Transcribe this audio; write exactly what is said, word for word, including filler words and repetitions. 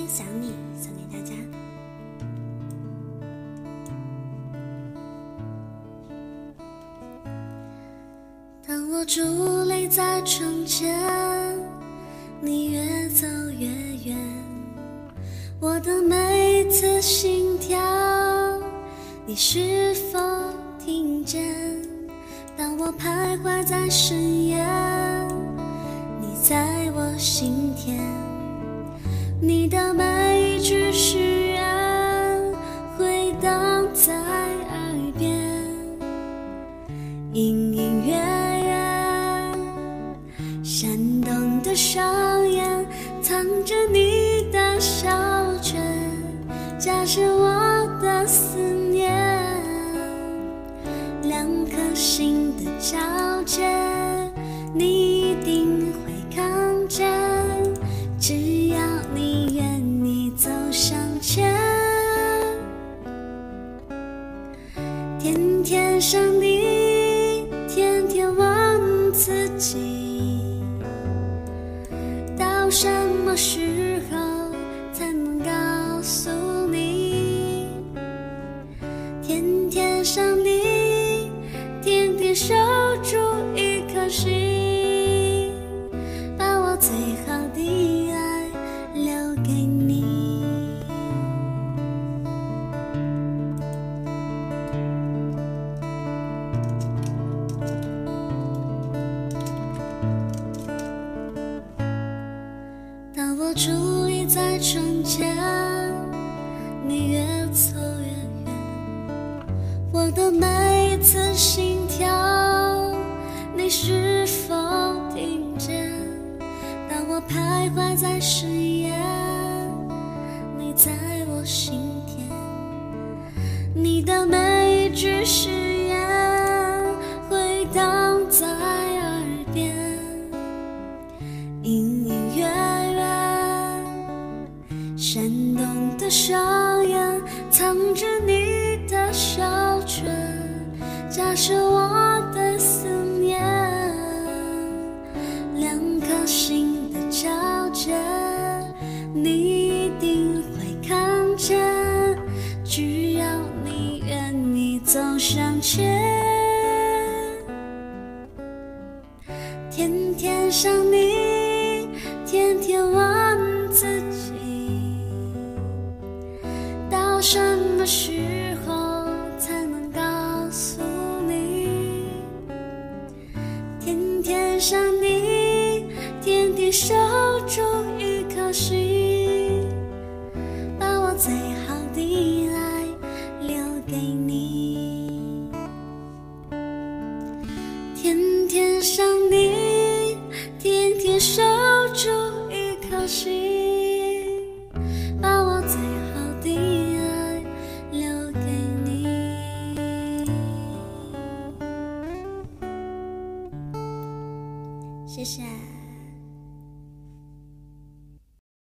想你送给大家。当我伫立在窗前，你越走越远，我的每次心跳，你是否听见？当我徘徊在深夜，你在我心田，你的每一句誓言回荡在耳边，隐隐约约闪动的双眼藏着你的小圈，加深我的思念，两颗心的交界你一定会看见，只要你愿意走向前。天天想你，天天问自己，到什么时候才能告诉你？天天想你，天天守住一颗心，把我最好的爱留给你。当我伫立在窗前，你越走越远，我的每一次心跳，你是否听见？当我徘徊在深夜，你在我心田，你的每一句誓言回荡在耳边，隐隐约约闪动的双眼藏着你的小圈，加深我的思念，两颗心的交界你一定会看见，只要你愿意走向前。天天想你，天天问自己，到什么时候才能告诉你？天天想你，天天守住一颗心，把我最好的爱留给你。天天想你，天天守住一颗心。